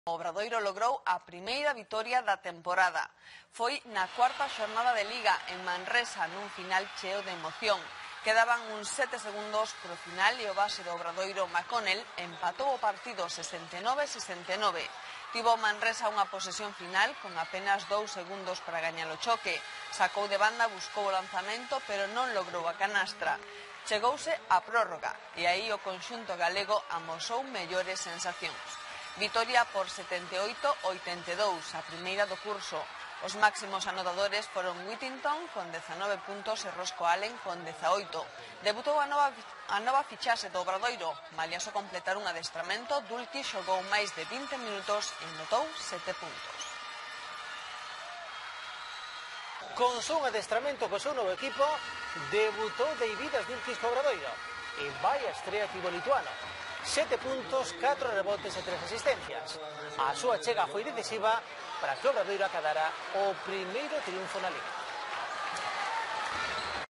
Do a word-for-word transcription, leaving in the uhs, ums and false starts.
O Obradoiro logrou a primeira vitoria da temporada. Foi na cuarta xornada de Liga en Manresa nun final cheo de emoción. Quedaban uns sete segundos pro final e o base do Obradoiro McConnell empatou o partido sesenta e nove a sesenta e nove. Tivo Manresa unha posesión final con apenas dous segundos para gañar o choque. Sacou de banda, buscou o lanzamento, pero non logrou a canastra. Chegouse a prórroga e aí o conxunto galego amosou mellores sensacións. Vitoria por setenta e oito a oitenta e dous, a primeira do curso. Os máximos anotadores foron Whittington con dezanove puntos e Rosco Allen con dezaoito. Debutou a nova, a nova fichaxe do Obradoiro. Malia só completar un adestramento, Dulki xogou máis de vinte minutos e notou sete puntos. Con só un adestramento co seu novo equipo, debutou Deividas Dulkis co Obradoiro. E vai a estrea tivo lituano. Sete puntos, catro rebotes e tres asistencias. A súa chega foi decisiva para que o Obradoiro acadara o primeiro triunfo na Liga.